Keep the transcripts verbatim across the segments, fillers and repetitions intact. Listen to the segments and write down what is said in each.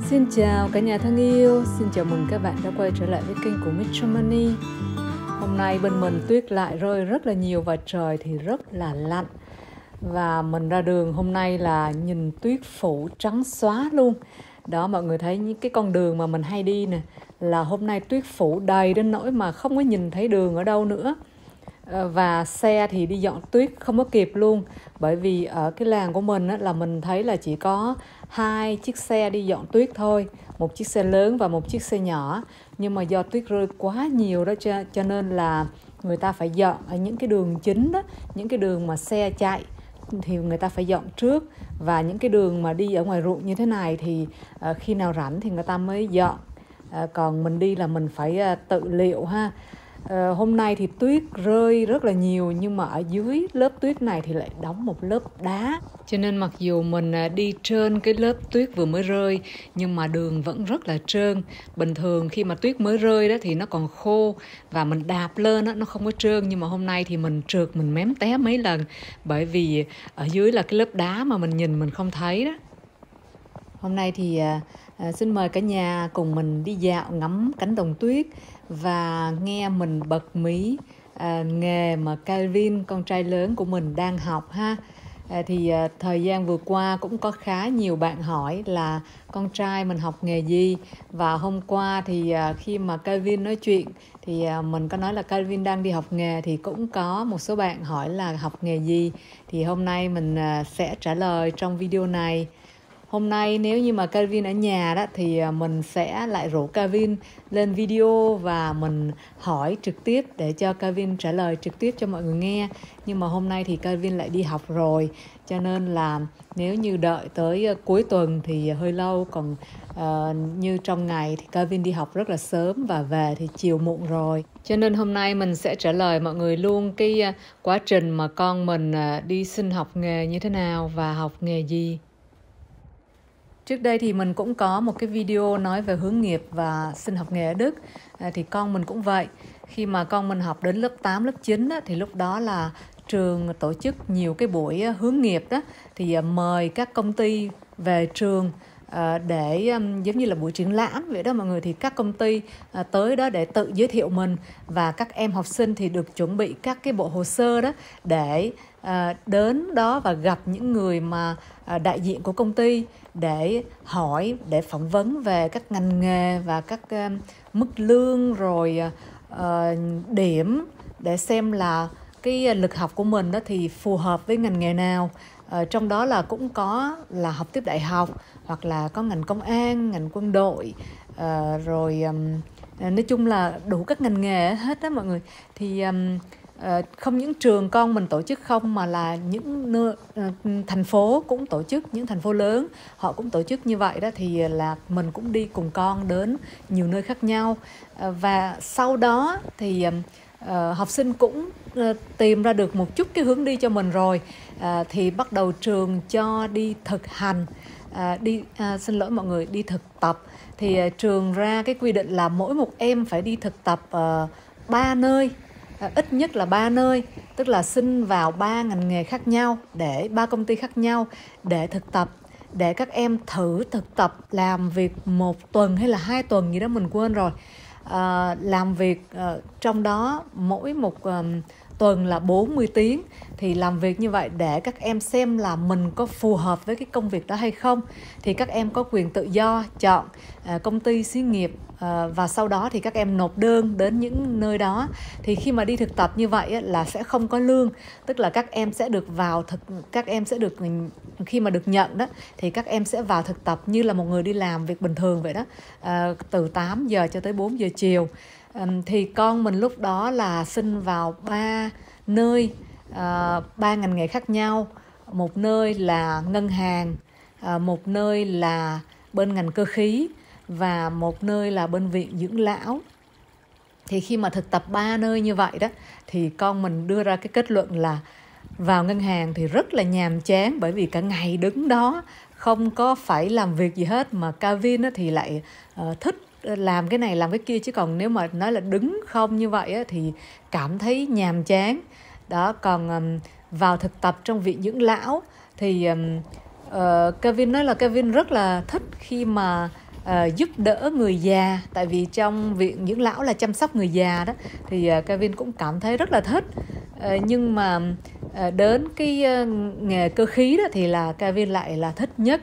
Xin chào cả nhà thân yêu, xin chào mừng các bạn đã quay trở lại với kênh của Miss Germany. Hôm nay bên mình tuyết lại rơi rất là nhiều và trời thì rất là lạnh. Và mình ra đường hôm nay là nhìn tuyết phủ trắng xóa luôn. Đó, mọi người thấy những cái con đường mà mình hay đi nè, là hôm nay tuyết phủ đầy đến nỗi mà không có nhìn thấy đường ở đâu nữa. Và xe thì đi dọn tuyết không có kịp luôn. Bởi vì ở cái làng của mình á, là mình thấy là chỉ có hai chiếc xe đi dọn tuyết thôi, một chiếc xe lớn và một chiếc xe nhỏ. Nhưng mà do tuyết rơi quá nhiều đó cho, cho nên là người ta phải dọn ở những cái đường chính đó, những cái đường mà xe chạy thì người ta phải dọn trước. Và những cái đường mà đi ở ngoài ruộng như thế này thì uh, khi nào rảnh thì người ta mới dọn. Uh, còn mình đi là mình phải uh, tự liệu ha. À, hôm nay thì tuyết rơi rất là nhiều, nhưng mà ở dưới lớp tuyết này thì lại đóng một lớp đá. Cho nên mặc dù mình đi trên cái lớp tuyết vừa mới rơi, nhưng mà đường vẫn rất là trơn. Bình thường khi mà tuyết mới rơi đó thì nó còn khô và mình đạp lên đó, nó không có trơn. Nhưng mà hôm nay thì mình trượt, mình mém té mấy lần. Bởi vì ở dưới là cái lớp đá mà mình nhìn mình không thấy đó. Hôm nay thì à, à, xin mời cả nhà cùng mình đi dạo ngắm cánh đồng tuyết và nghe mình bật mí à, nghề mà Calvin, con trai lớn của mình đang học ha. À, thì à, thời gian vừa qua cũng có khá nhiều bạn hỏi là con trai mình học nghề gì. Và hôm qua thì à, khi mà Calvin nói chuyện thì à, mình có nói là Calvin đang đi học nghề, thì cũng có một số bạn hỏi là học nghề gì. Thì hôm nay mình à, sẽ trả lời trong video này. Hôm nay nếu như mà Calvin ở nhà đó thì mình sẽ lại rủ Calvin lên video và mình hỏi trực tiếp để cho Calvin trả lời trực tiếp cho mọi người nghe. Nhưng mà hôm nay thì Calvin lại đi học rồi, cho nên là nếu như đợi tới cuối tuần thì hơi lâu. Còn uh, như trong ngày thì Calvin đi học rất là sớm và về thì chiều muộn rồi. Cho nên hôm nay mình sẽ trả lời mọi người luôn cái uh, quá trình mà con mình uh, đi xin học nghề như thế nào và học nghề gì. Trước đây thì mình cũng có một cái video nói về hướng nghiệp và xin học nghề ở Đức. À, thì con mình cũng vậy. Khi mà con mình học đến lớp tám, lớp chín á, thì lúc đó là trường tổ chức nhiều cái buổi hướng nghiệp đó. Thì à, mời các công ty về trường à, để um, giống như là buổi triển lãm vậy đó mọi người. Thì các công ty à, tới đó để tự giới thiệu mình. Và các em học sinh thì được chuẩn bị các cái bộ hồ sơ đó để à, đến đó và gặp những người mà à, đại diện của công ty để hỏi, để phỏng vấn về các ngành nghề và các uh, mức lương rồi uh, điểm để xem là cái lực học của mình đó thì phù hợp với ngành nghề nào. Uh, trong đó là cũng có là học tiếp đại học hoặc là có ngành công an, ngành quân đội, uh, rồi um, nói chung là đủ các ngành nghề hết đó mọi người. Thì um, Uh, không những trường con mình tổ chức không mà là những nơi, uh, thành phố cũng tổ chức, những thành phố lớn họ cũng tổ chức như vậy đó. Thì là mình cũng đi cùng con đến nhiều nơi khác nhau. Uh, và sau đó thì uh, học sinh cũng uh, tìm ra được một chút cái hướng đi cho mình rồi. Uh, thì bắt đầu trường cho đi thực hành, uh, đi uh, xin lỗi mọi người, đi thực tập. Thì uh, trường ra cái quy định là mỗi một em phải đi thực tập ba uh, nơi. À, ít nhất là ba nơi, tức là xin vào ba ngành nghề khác nhau, để ba công ty khác nhau để thực tập, để các em thử thực tập làm việc một tuần hay là hai tuần gì đó mình quên rồi. À, làm việc uh, trong đó mỗi một um, tuần là bốn mươi tiếng. Thì làm việc như vậy để các em xem là mình có phù hợp với cái công việc đó hay không. Thì các em có quyền tự do chọn uh, công ty, xí nghiệp, uh, và sau đó thì các em nộp đơn đến những nơi đó. Thì khi mà đi thực tập như vậy á, là sẽ không có lương, tức là các em sẽ được vào thực các em sẽ được khi mà được nhận đó thì các em sẽ vào thực tập như là một người đi làm việc bình thường vậy đó, uh, từ tám giờ cho tới bốn giờ chiều. Um, thì con mình lúc đó là xin vào ba nơi, uh, ba ngành nghề khác nhau. Một nơi là ngân hàng, uh, một nơi là bên ngành cơ khí và một nơi là bên viện dưỡng lão. Thì khi mà thực tập ba nơi như vậy đó thì con mình đưa ra cái kết luận là vào ngân hàng thì rất là nhàm chán, bởi vì cả ngày đứng đó không có phải làm việc gì hết. Mà Calvin thì lại uh, thích làm cái này làm cái kia, chứ còn nếu mà nói là đứng không như vậy á, thì cảm thấy nhàm chán đó. Còn um, vào thực tập trong viện dưỡng lão thì um, uh, Calvin nói là Calvin rất là thích khi mà uh, giúp đỡ người già. Tại vì trong viện dưỡng lão là chăm sóc người già đó, thì uh, Kevin cũng cảm thấy rất là thích. uh, Nhưng mà uh, đến cái uh, nghề cơ khí đó thì là Kevin lại là thích nhất.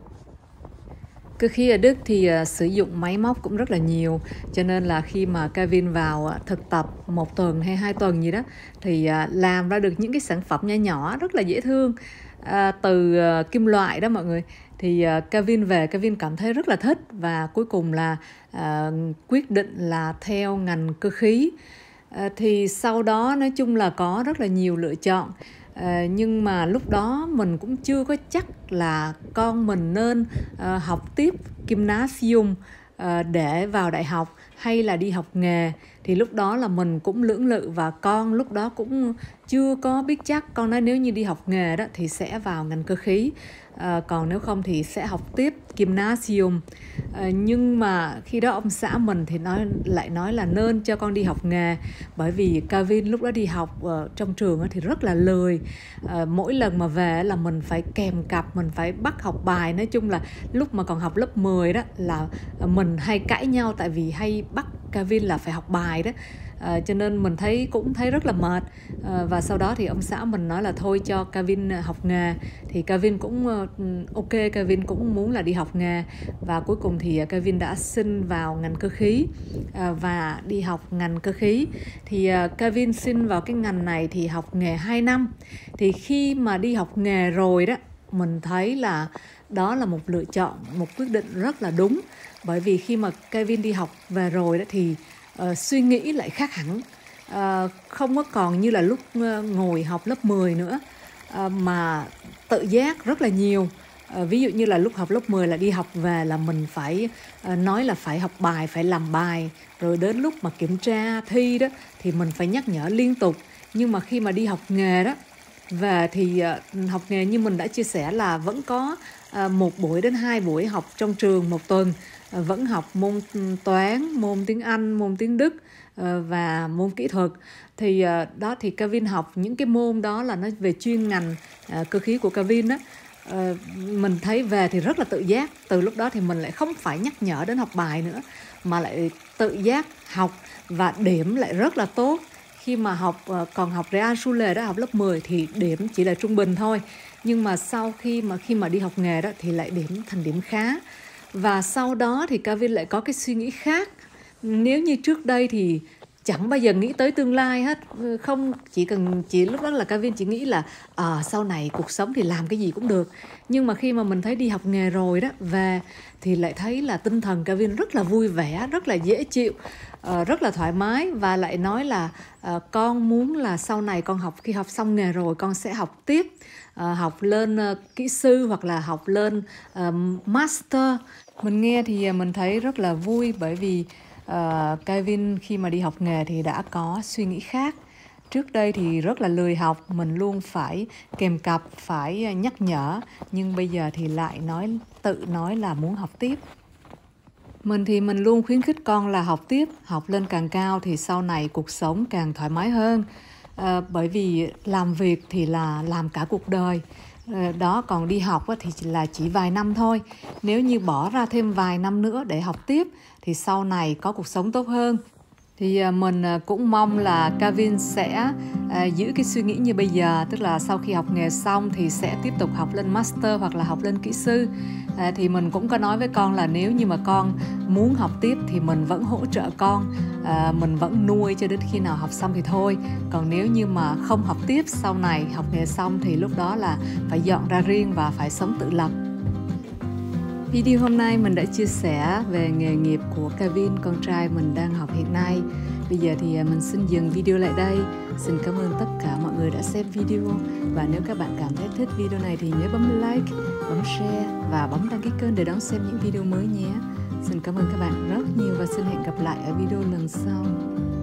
Cơ khí ở Đức thì uh, sử dụng máy móc cũng rất là nhiều, cho nên là khi mà Kevin vào uh, thực tập một tuần hay hai tuần gì đó thì uh, làm ra được những cái sản phẩm nhỏ nhỏ rất là dễ thương, uh, từ uh, kim loại đó mọi người. Thì uh, Kevin về, Kevin cảm thấy rất là thích và cuối cùng là uh, quyết định là theo ngành cơ khí. Uh, thì sau đó nói chung là có rất là nhiều lựa chọn. À, nhưng mà lúc đó mình cũng chưa có chắc là con mình nên à, học tiếp gymnasium à, để vào đại học hay là đi học nghề. Thì lúc đó là mình cũng lưỡng lự và con lúc đó cũng chưa có biết chắc. Con nói nếu như đi học nghề đó thì sẽ vào ngành cơ khí, à, còn nếu không thì sẽ học tiếp gymnasium. à, Nhưng mà khi đó ông xã mình thì nói lại nói là nên cho con đi học nghề, bởi vì Kevin lúc đó đi học uh, trong trường thì rất là lười. à, Mỗi lần mà về là mình phải kèm cặp, mình phải bắt học bài. Nói chung là lúc mà còn học lớp mười đó là mình hay cãi nhau, tại vì hay bắt Kevin là phải học bài đó. À, cho nên mình thấy cũng thấy rất là mệt. à, Và sau đó thì ông xã mình nói là thôi cho Kevin học nghề. Thì Kevin cũng uh, ok, Kevin cũng muốn là đi học nghề. Và cuối cùng thì Kevin đã xin vào ngành cơ khí uh, và đi học ngành cơ khí. Thì uh, Kevin xin vào cái ngành này thì học nghề hai năm. Thì khi mà đi học nghề rồi đó, mình thấy là đó là một lựa chọn, một quyết định rất là đúng. Bởi vì khi mà Kevin đi học về rồi đó thì uh, suy nghĩ lại khác hẳn. uh, Không có còn như là lúc uh, ngồi học lớp mười nữa, uh, mà tự giác rất là nhiều. uh, Ví dụ như là lúc học lớp mười là đi học về là mình phải uh, nói là phải học bài, phải làm bài. Rồi đến lúc mà kiểm tra thi đó thì mình phải nhắc nhở liên tục. Nhưng mà khi mà đi học nghề đó về thì uh, học nghề như mình đã chia sẻ là vẫn có uh, một buổi đến hai buổi học trong trường một tuần. uh, Vẫn học môn toán, môn tiếng Anh, môn tiếng Đức uh, và môn kỹ thuật. Thì uh, đó thì Kevin học những cái môn đó là nó về chuyên ngành uh, cơ khí của Kevin đó. Uh, mình thấy về thì rất là tự giác. Từ lúc đó thì mình lại không phải nhắc nhở đến học bài nữa, mà lại tự giác học và điểm lại rất là tốt. Khi mà học còn học Realschule đó, học lớp mười thì điểm chỉ là trung bình thôi. Nhưng mà sau khi mà khi mà đi học nghề đó thì lại điểm thành điểm khá. Và sau đó thì Kevin lại có cái suy nghĩ khác. Nếu như trước đây thì chẳng bao giờ nghĩ tới tương lai hết. Không, chỉ cần chỉ lúc đó là Kevin chỉ nghĩ là à, sau này cuộc sống thì làm cái gì cũng được. Nhưng mà khi mà mình thấy đi học nghề rồi đó, về thì lại thấy là tinh thần Kevin rất là vui vẻ, rất là dễ chịu, uh, rất là thoải mái. Và lại nói là uh, con muốn là sau này con học, khi học xong nghề rồi con sẽ học tiếp, uh, học lên uh, kỹ sư hoặc là học lên uh, master. Mình nghe thì mình thấy rất là vui, bởi vì Uh, Kevin khi mà đi học nghề thì đã có suy nghĩ khác. Trước đây thì rất là lười học, mình luôn phải kèm cặp, phải nhắc nhở. Nhưng bây giờ thì lại nói tự nói là muốn học tiếp. Mình thì mình luôn khuyến khích con là học tiếp, học lên càng cao thì sau này cuộc sống càng thoải mái hơn. À, bởi vì làm việc thì là làm cả cuộc đời. À, đó, còn đi học thì là chỉ vài năm thôi. Nếu như bỏ ra thêm vài năm nữa để học tiếp thì sau này có cuộc sống tốt hơn. Thì mình cũng mong là Kevin sẽ à, giữ cái suy nghĩ như bây giờ, tức là sau khi học nghề xong thì sẽ tiếp tục học lên master hoặc là học lên kỹ sư. À, thì mình cũng có nói với con là nếu như mà con muốn học tiếp thì mình vẫn hỗ trợ con, à, mình vẫn nuôi cho đến khi nào học xong thì thôi. Còn nếu như mà không học tiếp, sau này học nghề xong thì lúc đó là phải dọn ra riêng và phải sống tự lập. Video hôm nay mình đã chia sẻ về nghề nghiệp của Kevin, con trai mình đang học hiện nay. Bây giờ thì mình xin dừng video lại đây. Xin cảm ơn tất cả mọi người đã xem video. Và nếu các bạn cảm thấy thích video này thì nhớ bấm like, bấm share và bấm đăng ký kênh để đón xem những video mới nhé. Xin cảm ơn các bạn rất nhiều và xin hẹn gặp lại ở video lần sau.